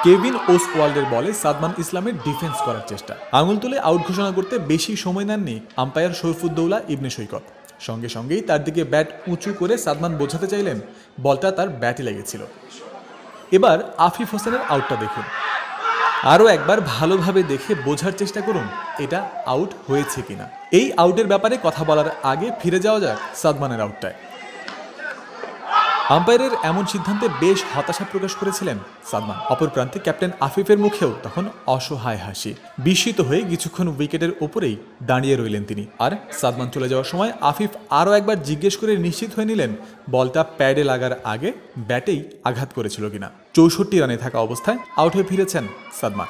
Kevin ওসওয়াল্ডের বলে সাদমান ইসলামের defence করার চেষ্টা। আঙুল তুলে আউট ঘোষণা করতে বেশি সময় নেননি আম্পায়ার শরীফুদ্দৌলা ইবনে সৈকত। সঙ্গে সঙ্গেই তার দিকে ব্যাট উঁচু করে সাদমান বোঝাতে চাইলেন বলটা তার ব্যাটে লেগেছিল। এবার আফিফ হোসেনের আউটটা দেখুন। আরও একবার ভালোভাবে দেখে বোঝার চেষ্টা করুন এটা আউট হয়েছে কিনা। এই আউটের ব্যাপারে কথা বলার আগে ফিরে যাওয়া যাক সাদমানের আউটটায়। আম্পায়ারের এমন সিদ্ধান্তে বেশ হতাশা প্রকাশ করেছিলেন সাদমান। অপর প্রান্তে ক্যাপ্টেন আফিফের মুখেও তখন অসহায় হাসি। বিস্মিত হয়ে কিছুক্ষণ উইকেটের ওপরেই দাঁড়িয়ে রইলেন তিনি। আর সাদমান চলে যাওয়ার সময় আফিফ আরও একবার জিজ্ঞেস করে নিশ্চিত হয়ে নিলেন বলটা প্যাডে লাগার আগে ব্যাটেই আঘাত করেছিল কিনা। ৬৪ রানে থাকা অবস্থায় আউট হয়ে ফিরেছেন সাদমান।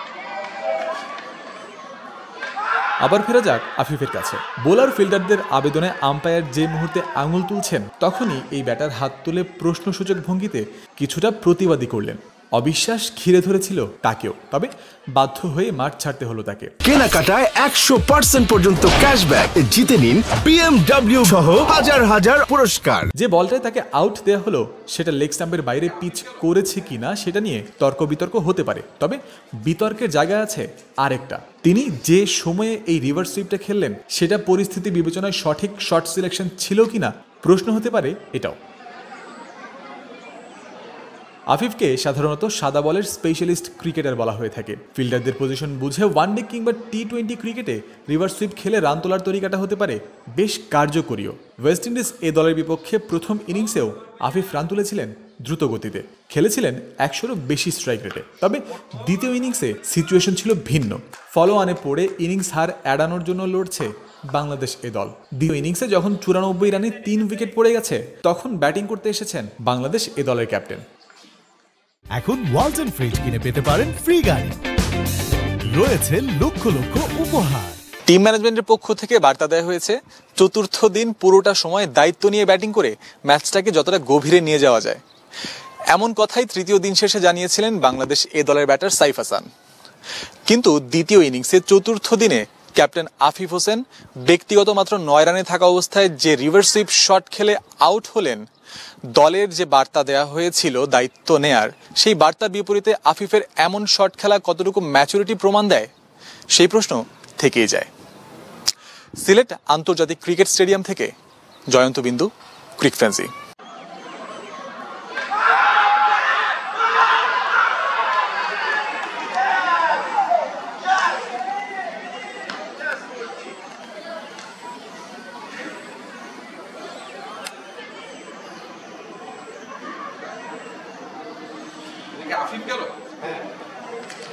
আবার ফেরা যাক আফিফের কাছে। বোলার ফিল্ডারদের আবেদনে আম্পায়ার যে মুহূর্তে আঙুল তুলছেন তখনই এই ব্যাটার হাত তুলে প্রশ্নসূচক ভঙ্গিতে কিছুটা প্রতিবাদী করলেন। অবিশ্বাস ঘিরে ধরেছিল তাকেও, তবে বাধ্য হয়ে মাঠ ছাড়তে হলো তাকে। কেনাকাটায় ১০০% পর্যন্ত ক্যাশব্যাক জিতে নিন BMW সহ হাজার হাজার পুরস্কার। যে বলটায় তাকে আউট দেওয়া হলো সেটা লেগ স্টাম্পের বাইরে পিচ করেছে কিনা সেটা নিয়ে তর্ক বিতর্ক হতে পারে, তবে বিতর্কের জায়গা আছে আরেকটা। তিনি যে সময়ে এই রিভার্স সুইপটা খেললেন সেটা পরিস্থিতি বিবেচনায় সঠিক শট সিলেকশন ছিল কিনা প্রশ্ন হতে পারে এটাও। আফিফকে সাধারণত সাদা বলের স্পেশালিস্ট ক্রিকেটার বলা হয়ে থাকে। ফিল্ডারদের পজিশন বুঝে ওয়ানডে কিংবা T20 ক্রিকেটে রিভার্স সুইপ খেলে রান তোলার তরিকাটা হতে পারে বেশ কার্যকরীয়। ওয়েস্ট ইন্ডিজ এ দলের বিপক্ষে প্রথম ইনিংসেও আফিফ রান তুলেছিলেন দ্রুত গতিতে, খেলেছিলেন ১০০রও বেশি স্ট্রাইক রেটে। তবে দ্বিতীয় ইনিংসে সিচুয়েশন ছিল ভিন্ন। ফলো অনে পড়ে ইনিংস হার এড়ানোর জন্য লড়ছে বাংলাদেশ এ দল। দ্বিতীয় ইনিংসে যখন ৯৪ রানে ৩ উইকেট পড়ে গেছে তখন ব্যাটিং করতে এসেছেন বাংলাদেশ এ দলের ক্যাপ্টেন। এখন ওয়ালটন ফ্রিজ কিনে পেতে পারেন ফ্রি গাড়ি, রয়েছে লক্ষ লক্ষ উপহার। টিম ম্যানেজমেন্টের পক্ষ থেকে বার্তা দেওয়া হয়েছে চতুর্থ দিন পুরোটা সময় দায়িত্ব নিয়ে ব্যাটিং করে ম্যাচটাকে যতটা গভীরে নিয়ে যাওয়া যায়, এমন কথাই তৃতীয় দিন শেষে জানিয়েছিলেন বাংলাদেশ এ দলের ব্যাটার সাইফ হাসান। কিন্তু দ্বিতীয় ইনিংসে চতুর্থ দিনে ক্যাপ্টেন আফিফ হোসেন ব্যক্তিগত মাত্র ৯ রানে থাকা অবস্থায় যে রিভার্স সুইপ শট খেলে আউট হলেন, দলের যে বার্তা দেয়া হয়েছিল দায়িত্ব নেয়ার, সেই বার্তার বিপরীতে আফিফের এমন শট খেলা কতটুকু ম্যাচুরিটি প্রমাণ দেয় সেই প্রশ্ন থেকেই যায়। সিলেট আন্তর্জাতিক ক্রিকেট স্টেডিয়াম থেকে জয়ন্ত বিন্দু, ক্রিকফ্রেন্সি। আফিফ গেল? হ্যাঁ।